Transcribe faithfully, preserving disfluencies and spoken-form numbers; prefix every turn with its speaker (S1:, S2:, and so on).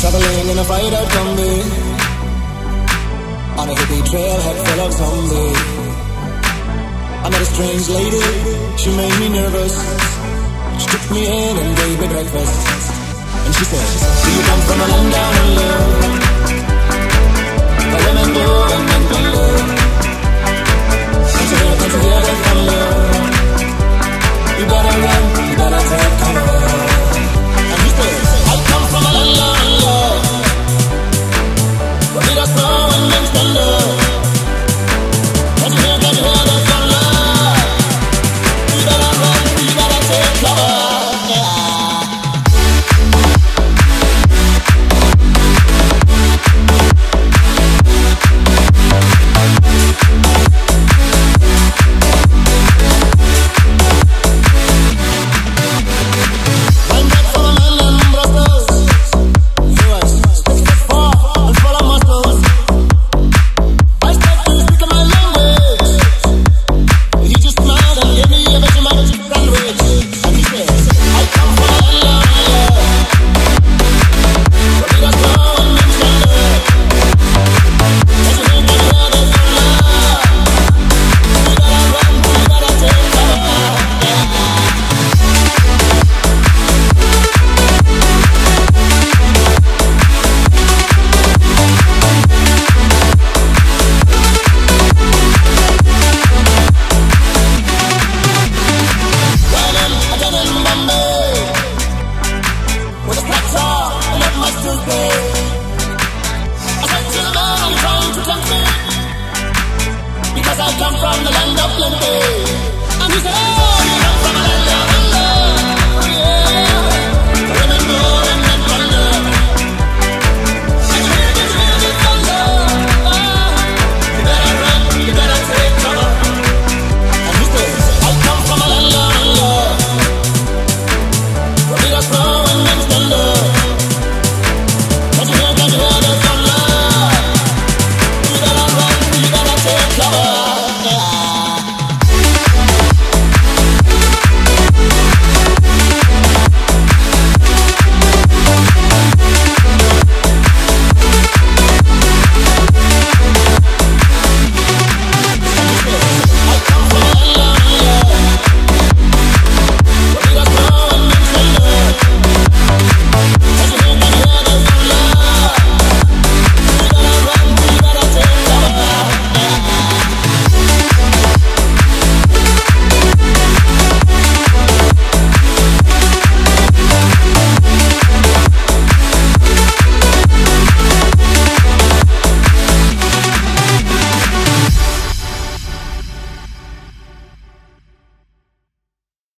S1: traveling in a fried-out Kombi on a hippie trailhead full of zombies. I met a strange lady, she made me nervous. She took me in and gave me breakfast. And she said, do you come